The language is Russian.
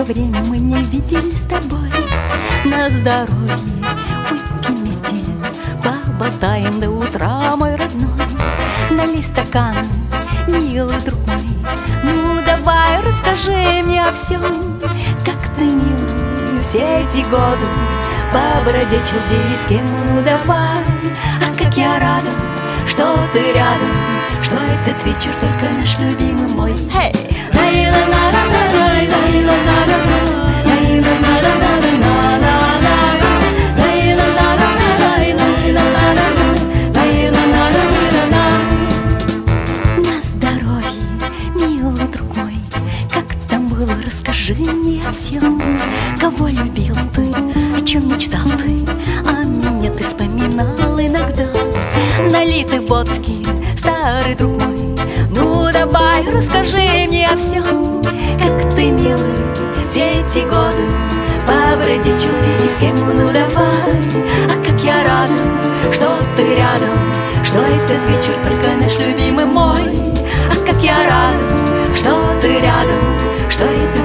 время мы не виделись с тобой. На здоровье выпьем вместе, поболтаем до утра, мой родной. Налей стакан, милый друг мой, ну давай расскажи мне о всем. Как ты, милый, все эти годы побродячил, где и с кем, ну давай. А как я рада, что ты рядом, что этот вечер только наш любимый мой. Hey! На здоровье, милый друг мой, как там было, расскажи мне о всем. Кого любил ты, о чем мечтал ты, а меня ты вспоминал иногда. Налей ты водки, старый друг мой, ну давай расскажи мне о всем. Как ты, милый, все эти годы побродячил, где и с кем, ну давай. А как я рада, что ты рядом, что этот вечер только наш любимый мой. А как я рада, что ты рядом, что это